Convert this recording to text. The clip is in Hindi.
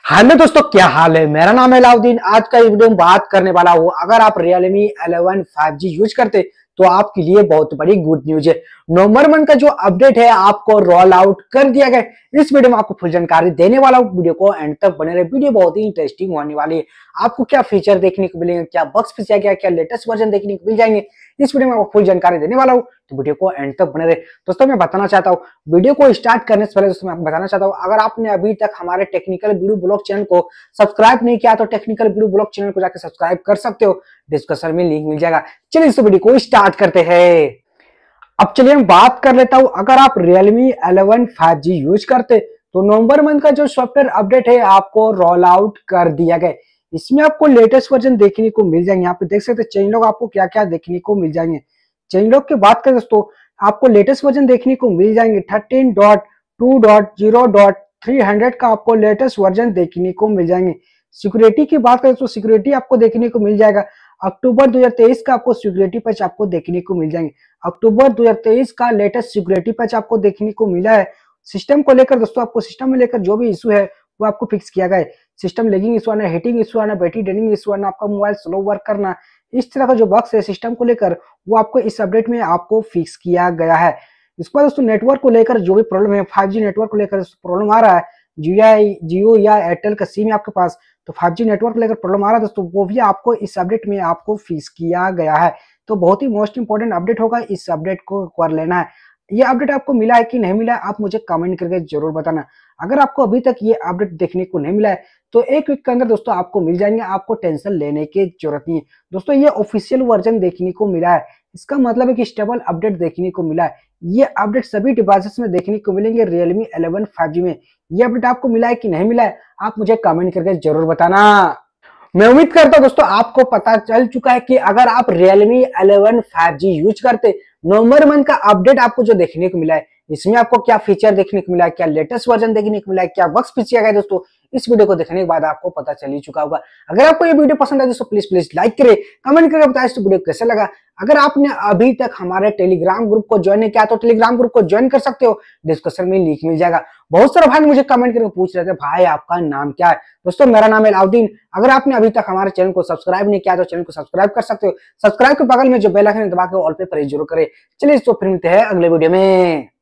हेलो दोस्तों, क्या हाल है। मेरा नाम है अलाउद्दीन। आज का वीडियो में बात करने वाला हूँ, अगर आप Realme 11 5G यूज करते तो आपके लिए बहुत बड़ी गुड न्यूज है। नवंबर मंथ का जो अपडेट है आपको रोल आउट कर दिया गया। इस वीडियो में आपको फुल जानकारी देने वाला हूँ। वीडियो को एंड तक बने रहे, वीडियो बहुत ही इंटरेस्टिंग होने वाली है। आपको क्या फीचर देखने को मिलेंगे, क्या बग्स फंस गया, क्या लेटेस्ट वर्जन देखने को मिल जाएंगे, इस वीडियो में आपको फुल जानकारी देने वाला हूँ। तो वीडियो को एंड तक बने रहे। दोस्तों मैं बताना चाहता हूँ, वीडियो को स्टार्ट करने से पहले दोस्तों मैं आपको बताना चाहता हूँ, अगर आपने अभी तक हमारे टेक्निकल वीडियो ब्लॉग चैनल को सब्सक्राइब नहीं किया तो टेक्निकल वीडियो ब्लॉग चैनल को जाकर सब्सक्राइब कर सकते हो। डिस्क्रिप्शन में लिंक मिल जाएगा। चलिए इस वीडियो को स्टार्ट करते हैं। अब चलिए हम बात कर लेता हूं, अगर आप Realme 11 5G यूज करते तो नवंबर मंथ का जो सॉफ्टवेयर अपडेट है आपको रोल आउट कर दिया गया। इसमें आपको लेटेस्ट वर्जन देखने को मिल जाएंगे। यहाँ पे देख सकते हैं चेंज लॉग आपको क्या क्या देखने को मिल जाएंगे। चेंज लॉग की बात करें दोस्तों, आपको लेटेस्ट वर्जन देखने को मिल जाएंगे। 13.2.0.300 का आपको लेटेस्ट वर्जन देखने को मिल जाएंगे। सिक्योरिटी की बात करें तो सिक्योरिटी आपको देखने को मिल जाएगा। अक्टूबर 2023 का आपको सिक्योरिटी पैच आपको देखने को मिल जाएंगे। अक्टूबर 2023 का लेटेस्ट सिक्योरिटी पैच आपको देखने को मिला है। सिस्टम को लेकर दोस्तों, आपको सिस्टम में लेकर जो भी इशू है वो आपको फिक्स किया गया है। सिस्टम लैगिंग इशू आना, हीटिंग इशू आना, बैटरी ड्रेनिंग इशू आना, आपका मोबाइल स्लो वर्क करना, इस तरह का जो बग्स है सिस्टम को लेकर वो आपको इस अपडेट में आपको फिक्स किया गया है। इसके बाद दोस्तों नेटवर्क को लेकर जो भी प्रॉब्लम है, 5G नेटवर्क को लेकर प्रॉब्लम आ रहा है, जियो या एयरटेल का सिम है आपके पास तो 5G नेटवर्क लेकर प्रॉब्लम आ रहा है दोस्तों, वो भी आपको इस अपडेट में आपको फिक्स किया गया है। तो बहुत ही मोस्ट इंपोर्टेंट अपडेट होगा, इस अपडेट को कर लेना है। ये अपडेट आपको मिला है कि नहीं मिला है आप मुझे कमेंट करके जरूर बताना। अगर आपको अभी तक ये अपडेट देखने को नहीं मिला है तो एक वीक के अंदर दोस्तों आपको मिल जाएंगे। आपको टेंशन लेने की जरूरत नहीं है दोस्तों। ये ऑफिशियल वर्जन देखने को मिला है, इसका मतलब है कि स्टेबल अपडेट देखने को मिला है। ये अपडेट सभी डिवाइसेस में देखने को मिलेंगे Realme 11 5G में। ये अपडेट आपको मिला है कि नहीं मिला है आप मुझे कमेंट करके जरूर बताना। मैं उम्मीद करता हूं दोस्तों आपको पता चल चुका है कि अगर आप Realme 11 5G यूज करते, नवंबर मंथ का अपडेट आपको जो देखने को मिला है इसमें आपको क्या फीचर देखने को मिला है, क्या लेटेस्ट वर्जन देखने को मिला है, क्या बग्स फिक्स किया गया दोस्तों, इस वीडियो को देखने के बाद आपको पता चल ही चुका होगा। अगर आपको ये वीडियो पसंद आए दोस्तों प्लीज लाइक करें, कमेंट करके बताएं इस वीडियो कैसा लगा। अगर आपने अभी तक हमारे टेलीग्राम ग्रुप को ज्वाइन नहीं किया तो टेलीग्राम ग्रुप को ज्वाइन कर सकते हो, डिस्क्रिप्शन में लिंक मिल जाएगा। बहुत सारे भाई मुझे कमेंट करके पूछ रहे थे भाई आपका नाम क्या है। दोस्तों मेरा नाम है अलाउद्दीन। अगर आपने अभी तक हमारे चैनल को सब्सक्राइब नहीं किया तो चैनल को सब्सक्राइब कर सकते हो। सब्सक्राइब के बगल में जो बेल आइकन दबा के ऑल पे प्रेस जरूर करें। चलिए तो फिर मिलते हैं अगले वीडियो में।